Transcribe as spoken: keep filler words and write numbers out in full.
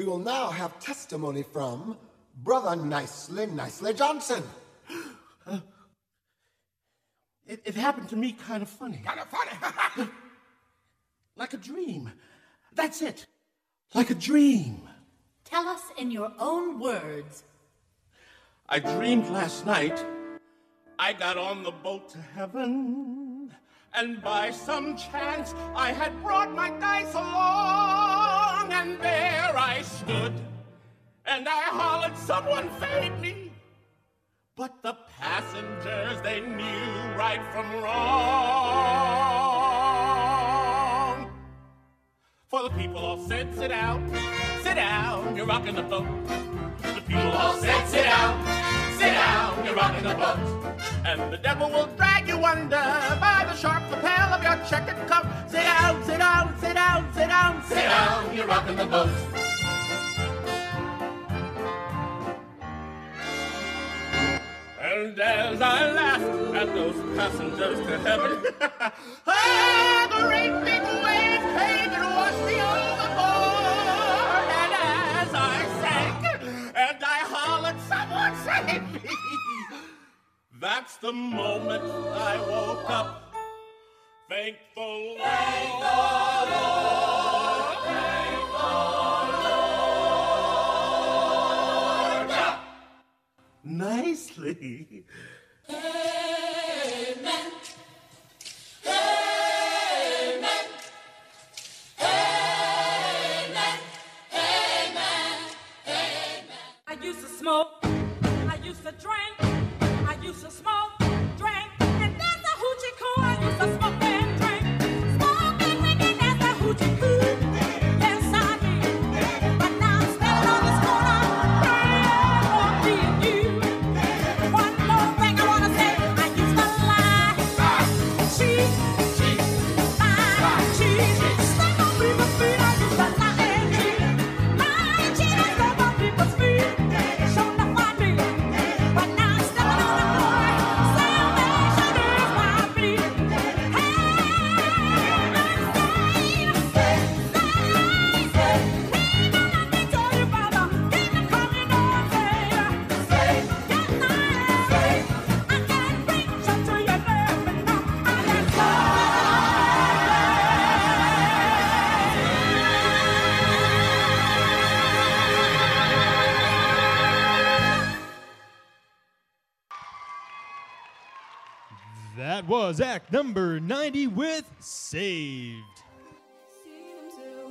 will now have testimony from Brother Nicely Nicely Johnson. Uh, it, it happened to me kind of funny. Kind of funny? Like a dream. That's it. Like a dream. Tell us in your own words. I dreamed last night I got on the boat to heaven, and by some chance I had brought my dice along, and there I stood, and I hollered, someone fade me. But the passengers, they knew right from wrong. For the people all said, sit down, sit down, you're rocking the boat. The people all said, sit down, sit down, you're rocking the boat. And the devil will drag you under by the sharp lapel of your checkered coat. Sit down, sit down, sit down, sit down, sit down, you're rocking the boat. And as I laughed at those passengers to heaven, ah, the great big wave came and washed me overboard. And as I sank and I hollered, someone save me, that's the moment I woke up. Thank the Lord. Thank the Lord. Thank the Lord. Nicely. Amen. Amen. Amen. Amen. Amen. I used to smoke. I used to drink. I used to smoke, drink, and there's a hoochie coo. I used to smoke and drink, smoke and drink, and there's a hoochie coo. Yes, I did. But now I'm standing on this corner, praying for me and you. One more thing I wanna say, I used to lie, cheat, lie, cheat, stomp on people's feet. I used to lie and cheat, lie and cheat, and stomp on people's feet. Show enough I did, but now I'm stepping on the floor. Salvation is my plea. Hey, I'm saved, saved, saved. People, let me tell you, brother, even come you know I'm saved. Saved, yes I am. Saved, I can reach up to your left and now I am That was act number ninety with Saved.